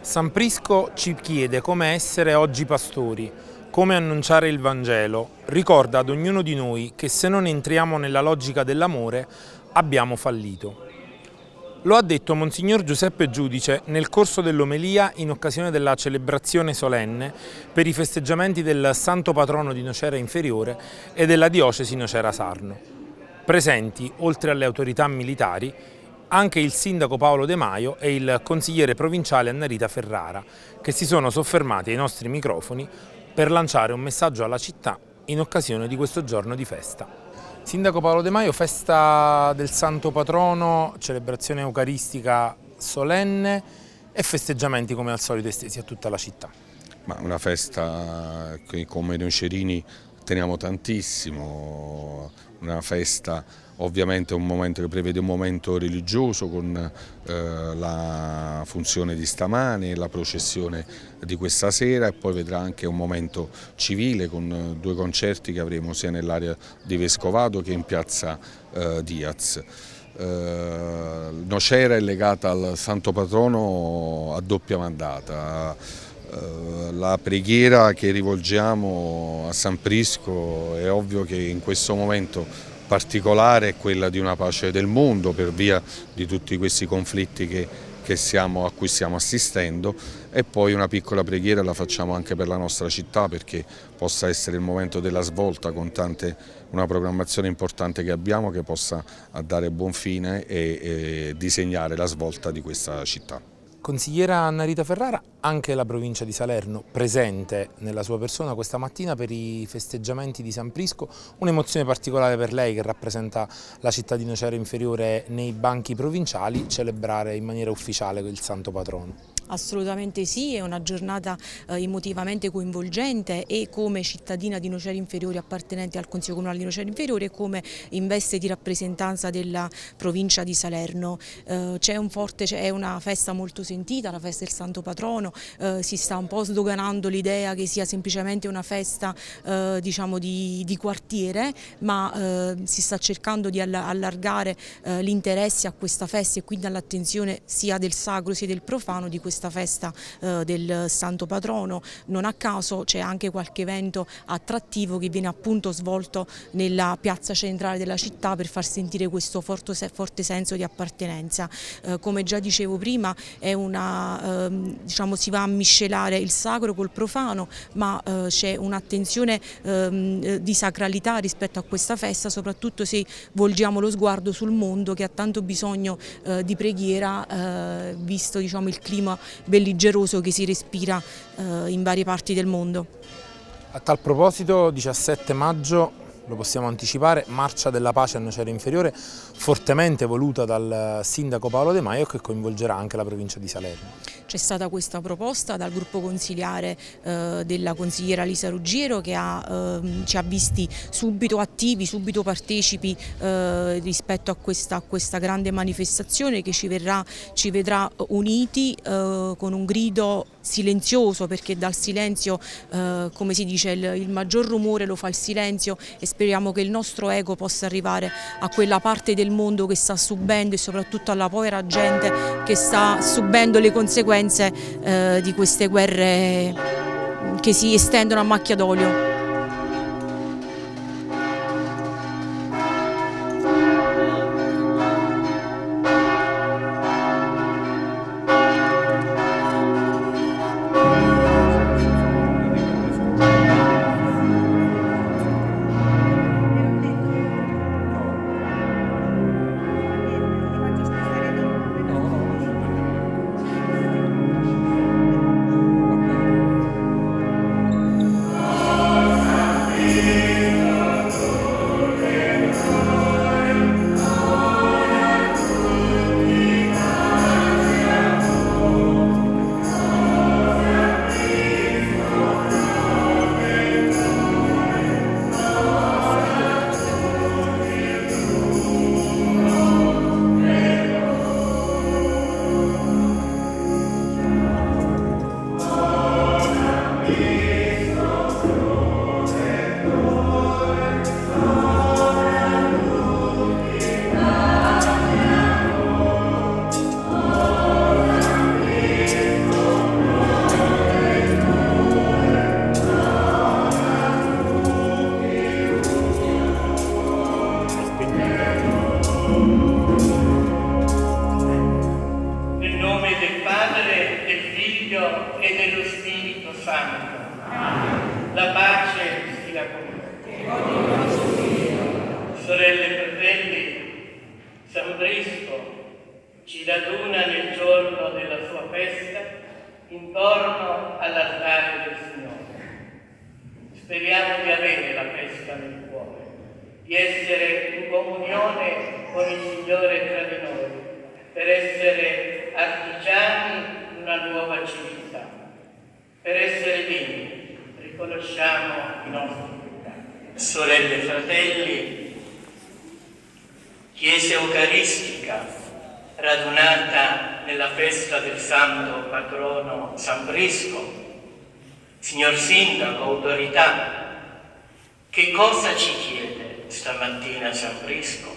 San Prisco ci chiede come essere oggi pastori, come annunciare il Vangelo, ricorda ad ognuno di noi che se non entriamo nella logica dell'amore abbiamo fallito. Lo ha detto Monsignor Giuseppe Giudice nel corso dell'omelia in occasione della celebrazione solenne per i festeggiamenti del Santo Patrono di Nocera Inferiore e della diocesi Nocera-Sarno. Presenti, oltre alle autorità militari, anche il sindaco Paolo De Maio e il consigliere provinciale Annarita Ferrara, che si sono soffermati ai nostri microfoni per lanciare un messaggio alla città in occasione di questo giorno di festa. Sindaco Paolo De Maio, festa del Santo Patrono, celebrazione eucaristica solenne e festeggiamenti come al solito estesi a tutta la città. Ma una festa che come nocerini teniamo tantissimo, una festa ovviamente un momento che prevede un momento religioso con la funzione di stamane, la processione di questa sera e poi vedrà anche un momento civile con due concerti che avremo sia nell'area di Vescovato che in piazza Diaz. Nocera è legata al Santo Patrono a doppia mandata. La preghiera che rivolgiamo a San Prisco è ovvio che in questo momento particolare è quella di una pace del mondo per via di tutti questi conflitti a cui stiamo assistendo, e poi una piccola preghiera la facciamo anche per la nostra città perché possa essere il momento della svolta con una programmazione importante che abbiamo che possa dare buon fine e disegnare la svolta di questa città. Consigliera Annarita Ferrara, anche la provincia di Salerno presente nella sua persona questa mattina per i festeggiamenti di San Prisco, un'emozione particolare per lei che rappresenta la città di Nocera Inferiore nei banchi provinciali, celebrare in maniera ufficiale il Santo Patrono. Assolutamente sì, è una giornata emotivamente coinvolgente e come cittadina di Nocera Inferiore appartenente al Consiglio Comunale di Nocera Inferiore e come in veste di rappresentanza della provincia di Salerno. È una festa molto sentita, la festa del Santo Patrono, si sta un po' sdoganando l'idea che sia semplicemente una festa diciamo di quartiere, ma si sta cercando di allargare l'interesse a questa festa e quindi all'attenzione sia del sacro sia del profano di questa festa del Santo Patrono. Non a caso c'è anche qualche evento attrattivo che viene appunto svolto nella piazza centrale della città per far sentire questo forte senso di appartenenza. Come già dicevo prima è diciamo, si va a miscelare il sacro col profano, ma c'è un'attenzione di sacralità rispetto a questa festa, soprattutto se volgiamo lo sguardo sul mondo che ha tanto bisogno di preghiera, visto diciamo, il clima belligeroso che si respira in varie parti del mondo. A tal proposito, 17 maggio, lo possiamo anticipare, Marcia della Pace a Nocera Inferiore, fortemente voluta dal sindaco Paolo De Maio, che coinvolgerà anche la provincia di Salerno. C'è stata questa proposta dal gruppo consiliare della consigliera Lisa Ruggiero che ci ha visti subito attivi, subito partecipi rispetto a questa grande manifestazione che ci vedrà uniti con un grido silenzioso, perché dal silenzio, come si dice, il maggior rumore lo fa il silenzio, e speriamo che il nostro eco possa arrivare a quella parte del mondo che sta subendo e soprattutto alla povera gente che sta subendo le conseguenze di queste guerre che si estendono a macchia d'olio. Nel nome del Padre, del Figlio e dello Spirito Santo. La pace sia con voi. Sorelle e fratelli, San Brisco ci raduna nel giorno della sua festa intorno all'altare del Signore. Speriamo di avere la festa nel cuore, di essere in comunione con il Signore tra di noi, per essere artigiani di una nuova civiltà. Per essere degni, riconosciamo i nostri peccati. Sorelle e fratelli, Chiesa Eucaristica, radunata nella festa del Santo Patrono San Brisco, signor Sindaco, autorità, che cosa ci chiede stamattina San Brisco?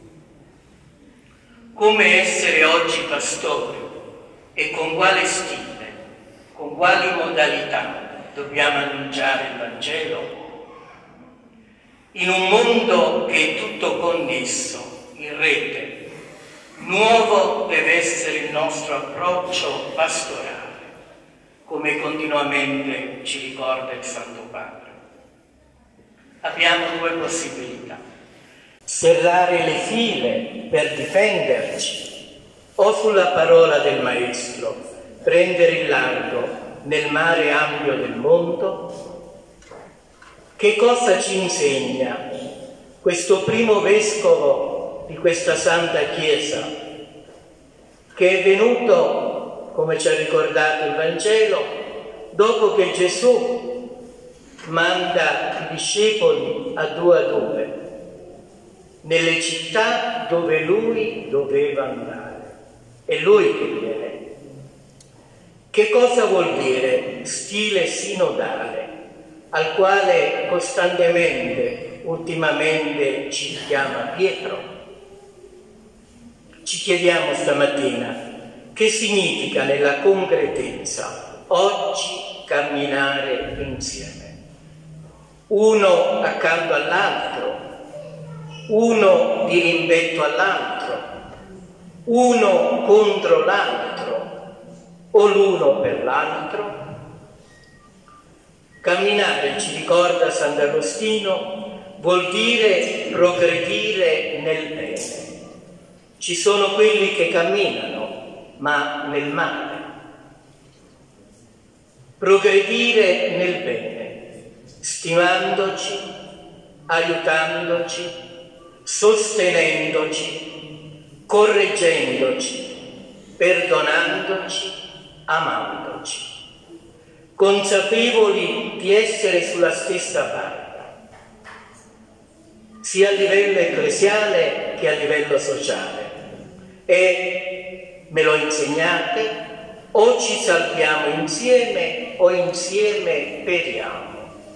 Come essere oggi pastori e con quale stile, con quali modalità dobbiamo annunciare il Vangelo? In un mondo che è tutto connesso, in rete, nuovo deve essere il nostro approccio pastorale, come continuamente ci ricorda il Santo Padre. Abbiamo due possibilità: serrare le file per difenderci, o sulla parola del Maestro prendere il largo nel mare ampio del mondo. Che cosa ci insegna questo primo vescovo di questa Santa Chiesa, che è venuto, come ci ha ricordato il Vangelo, dopo che Gesù manda i discepoli a due, nelle città dove lui doveva andare. È lui che viene. Che cosa vuol dire stile sinodale, al quale costantemente, ultimamente, ci chiama Pietro? Ci chiediamo stamattina che significa nella concretezza oggi camminare insieme, uno accanto all'altro, uno di rimpetto all'altro, uno contro l'altro o l'uno per l'altro. Camminare, ci ricorda Sant'Agostino, vuol dire progredire nel bene. Ci sono quelli che camminano, ma nel male. Progredire nel bene, stimandoci, aiutandoci, sostenendoci, correggendoci, perdonandoci, amandoci, consapevoli di essere sulla stessa barca, sia a livello ecclesiale che a livello sociale. E me lo insegnate, o ci salviamo insieme o insieme periamo.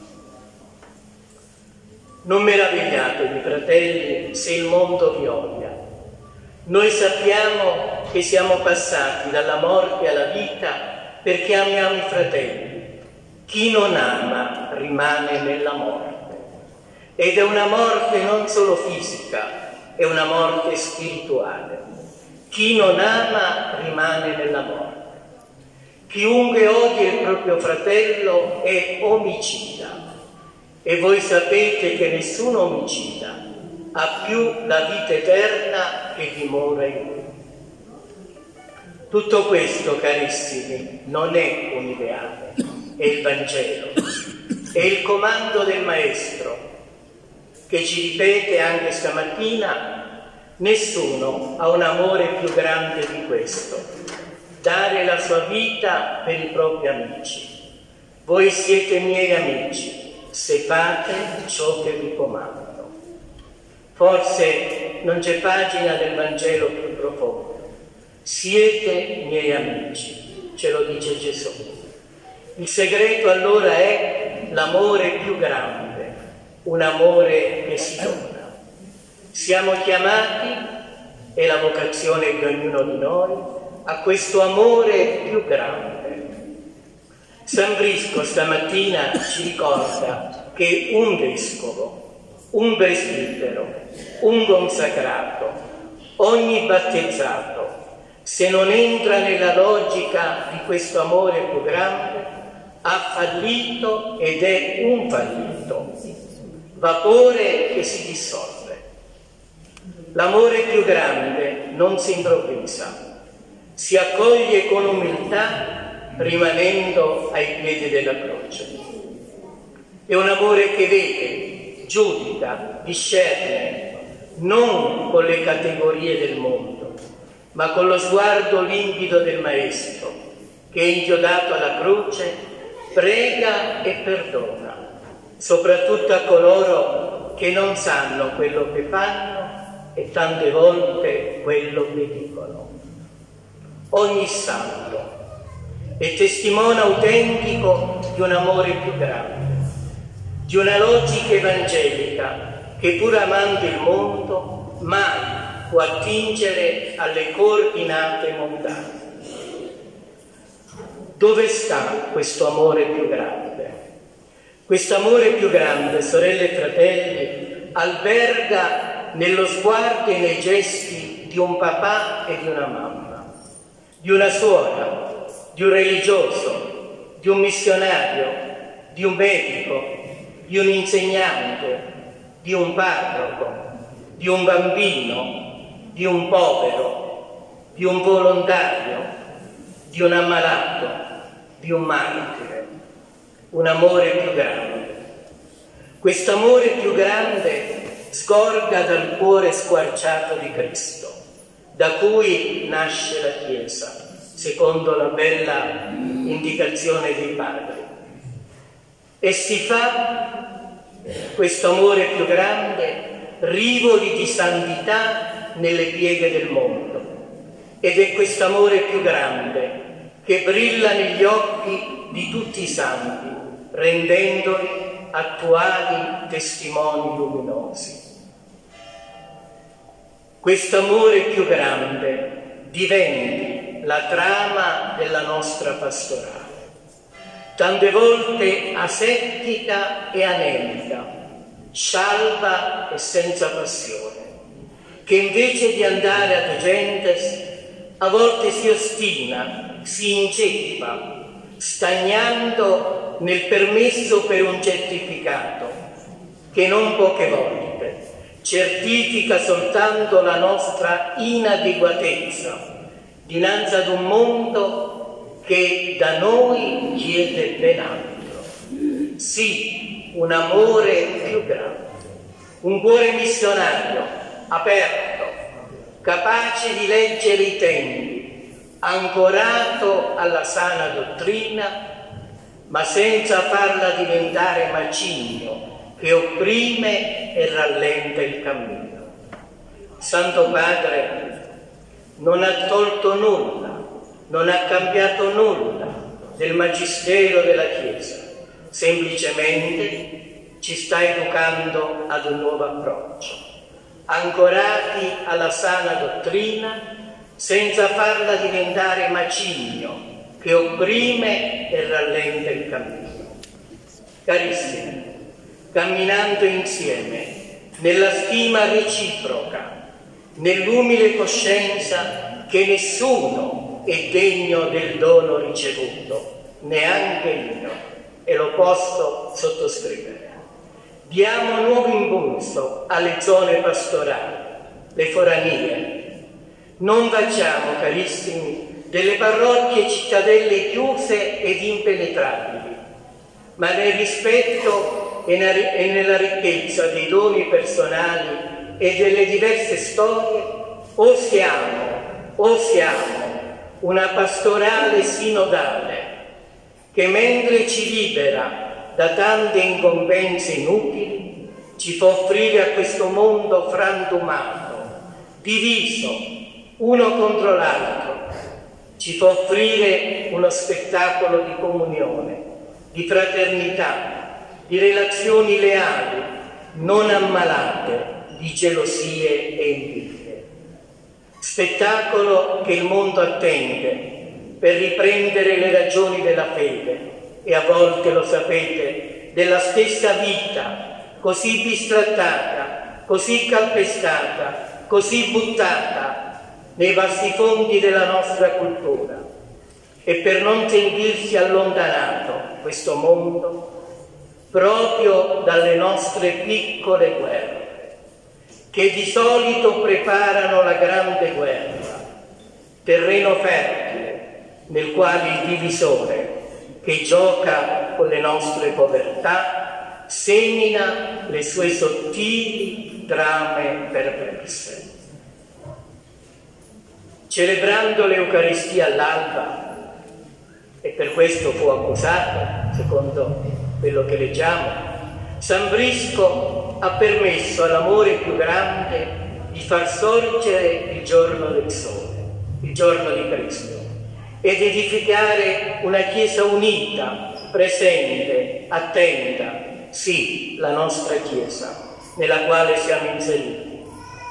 Non meravigliatevi, fratelli, se il mondo vi odia. Noi sappiamo che siamo passati dalla morte alla vita perché amiamo i fratelli. Chi non ama rimane nella morte. Ed è una morte non solo fisica, è una morte spirituale. Chi non ama rimane nella morte. Chiunque odia il proprio fratello è omicida. E voi sapete che nessun omicida ha più la vita eterna che dimora in lui. Tutto questo, carissimi, non è un ideale, è il Vangelo, è il comando del Maestro, che ci ripete anche stamattina: nessuno ha un amore più grande di questo, dare la sua vita per i propri amici. Voi siete miei amici, se fate ciò che vi comando. Forse non c'è pagina del Vangelo più profondo. Siete miei amici, ce lo dice Gesù. Il segreto allora è l'amore più grande, un amore che si dona. Siamo chiamati, è la vocazione di ognuno di noi, a questo amore più grande. San Brisco stamattina ci ricorda che un vescovo un presbitero, un consacrato, ogni battezzato, se non entra nella logica di questo amore più grande, ha fallito ed è un fallito, vapore che si dissolve. L'amore più grande non si improvvisa, si accoglie con umiltà rimanendo ai piedi della croce. È un amore che vede, giudica, discerne, non con le categorie del mondo, ma con lo sguardo limpido del Maestro, che inchiodato alla croce prega e perdona, soprattutto a coloro che non sanno quello che fanno e tante volte quello che dicono. Ogni santo è testimone autentico di un amore più grande, di una logica evangelica che pur amando il mondo mai può attingere alle coordinate mondane. Dove sta questo amore più grande? Questo amore più grande, sorelle e fratelli, alberga nello sguardo e nei gesti di un papà e di una mamma, di una suora, di un religioso, di un missionario, di un medico, di un insegnante, di un parroco, di un bambino, di un povero, di un volontario, di un ammalato, di un martire. Un amore più grande. Questo amore più grande sgorga dal cuore squarciato di Cristo, da cui nasce la Chiesa, secondo la bella indicazione dei padri. E si fa questo amore più grande rivoli di santità nelle pieghe del mondo. Ed è questo amore più grande che brilla negli occhi di tutti i santi, rendendoli attuali testimoni luminosi. Questo amore più grande diventi la trama della nostra pastorale, tante volte asettica e anemica, scialba e senza passione, che invece di andare ad gentes a volte si ostina, si inceppa, stagnando nel permesso per un certificato, che non poche volte certifica soltanto la nostra inadeguatezza dinanzi ad un mondo che da noi chiede ben altro. Sì, un amore più grande, un cuore missionario, aperto, capace di leggere i tempi, ancorato alla sana dottrina, ma senza farla diventare macigno che opprime e rallenta il cammino. Santo Padre non ha tolto nulla, non ha cambiato nulla del magistero della Chiesa, semplicemente ci sta educando ad un nuovo approccio, ancorati alla sana dottrina, senza farla diventare macigno che opprime e rallenta il cammino. Carissimi, camminando insieme nella stima reciproca, nell'umile coscienza che nessuno è degno del dono ricevuto, neanche io, e lo posso sottoscrivere. Diamo nuovo impulso alle zone pastorali, le foranie. Non facciamo, carissimi, delle parrocchie cittadelle chiuse ed impenetrabili, ma nel rispetto e nella ricchezza dei doni personali e delle diverse storie, osiamo una pastorale sinodale che, mentre ci libera da tante incombenze inutili, ci può offrire a questo mondo frantumato, diviso uno contro l'altro, ci può offrire uno spettacolo di comunione, di fraternità, di relazioni leali, non ammalate di gelosie e invidie. Spettacolo che il mondo attende per riprendere le ragioni della fede e a volte, lo sapete, della stessa vita così bistrattata, così calpestata, così buttata nei vasti fondi della nostra cultura, e per non sentirsi allontanato questo mondo proprio dalle nostre piccole guerre, che di solito preparano la grande guerra, terreno fertile nel quale il divisore, che gioca con le nostre povertà, semina le sue sottili trame perverse. Celebrando l'Eucaristia all'alba, e per questo fu accusato, secondo quello che leggiamo, San Brisco ha permesso all'amore più grande di far sorgere il giorno del sole, il giorno di Cristo, ed edificare una Chiesa unita, presente, attenta, sì, la nostra Chiesa, nella quale siamo inseriti,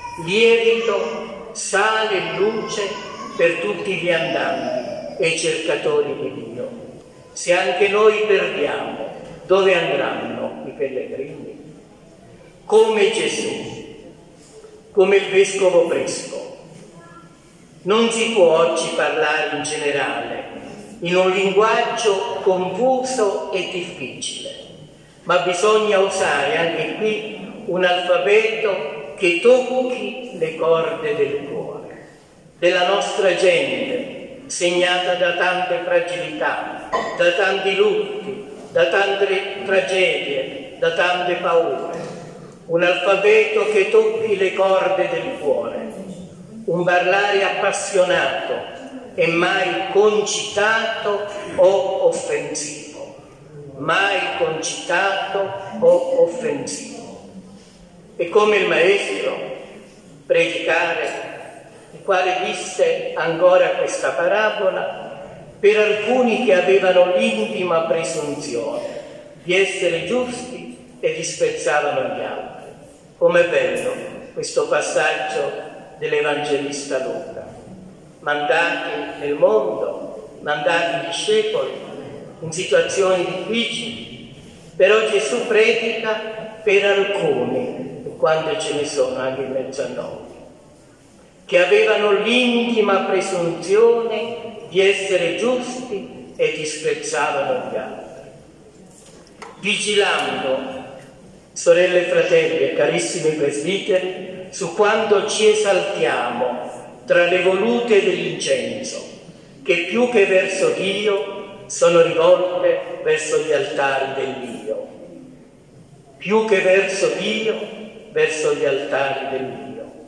lievito, sale e luce per tutti gli andanti e i cercatori di Dio. Se anche noi perdiamo, dove andranno i pellegrini? Come Gesù, come il Vescovo Brisco, non si può oggi parlare in generale, in un linguaggio confuso e difficile, ma bisogna usare anche qui un alfabeto che tocchi le corde del cuore, della nostra gente, segnata da tante fragilità, da tanti lutti, da tante tragedie, da tante paure. Un alfabeto che tocchi le corde del cuore, un parlare appassionato e mai concitato o offensivo, mai concitato o offensivo. E come il Maestro, predicare, il quale disse ancora questa parabola per alcuni che avevano l'intima presunzione di essere giusti e disprezzavano gli altri. Com'è bello questo passaggio dell'Evangelista Luca. Mandati nel mondo, mandati discepoli in situazioni difficili, però Gesù predica per alcuni, e quante ce ne sono anche in mezzo a noi, che avevano l'intima presunzione di essere giusti e disprezzavano gli altri. Vigilando, sorelle e fratelli e carissimi presbiteri, su quanto ci esaltiamo tra le volute dell'incenso, che più che verso Dio sono rivolte verso gli altari dell'Io. Più che verso Dio, verso gli altari dell'Io.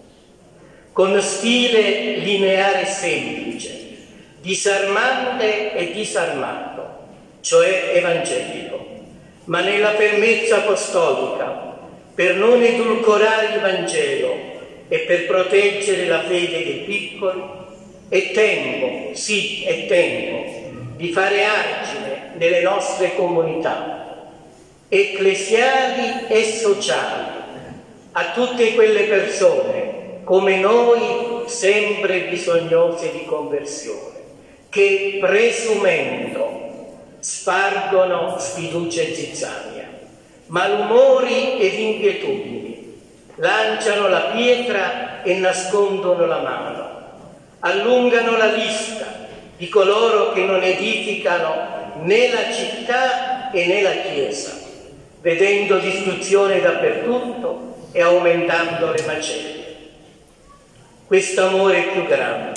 Con stile lineare semplice, disarmante e disarmato, cioè evangelico, ma nella fermezza apostolica, per non edulcorare il Vangelo e per proteggere la fede dei piccoli. È tempo, sì, è tempo di fare argine nelle nostre comunità, ecclesiali e sociali, a tutte quelle persone come noi, sempre bisognose di conversione, che presumendo spargono sfiducia e zizzania, malumori ed inquietudini, lanciano la pietra e nascondono la mano, allungano la lista di coloro che non edificano né la città e né la Chiesa, vedendo distruzione dappertutto e aumentando le macerie. Quest'amore più grande,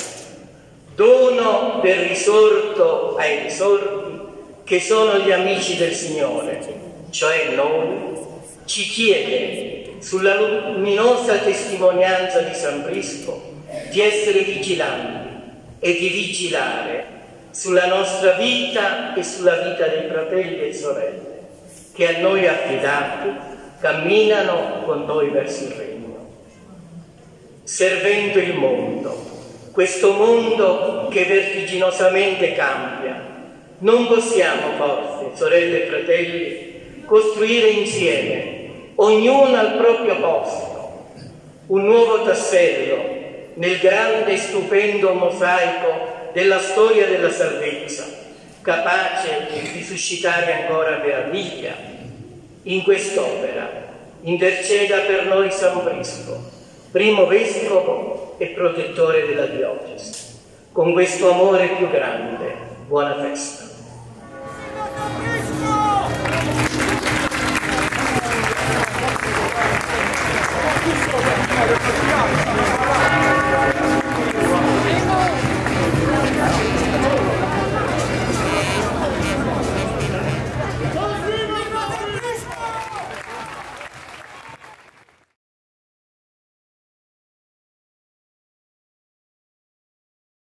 dono del risorto ai risorti, che sono gli amici del Signore, cioè noi, ci chiede, sulla luminosa testimonianza di San Brisco, di essere vigilanti e di vigilare sulla nostra vita e sulla vita dei fratelli e sorelle, che a noi affidati camminano con noi verso il Regno. Servendo il mondo, questo mondo che vertiginosamente cambia, non possiamo forse, sorelle e fratelli, costruire insieme, ognuno al proprio posto, un nuovo tassello nel grande e stupendo mosaico della storia della salvezza, capace di suscitare ancora meraviglia. In quest'opera interceda per noi San Prisco, primo vescovo e protettore della diocesi. Con questo amore più grande, buona festa.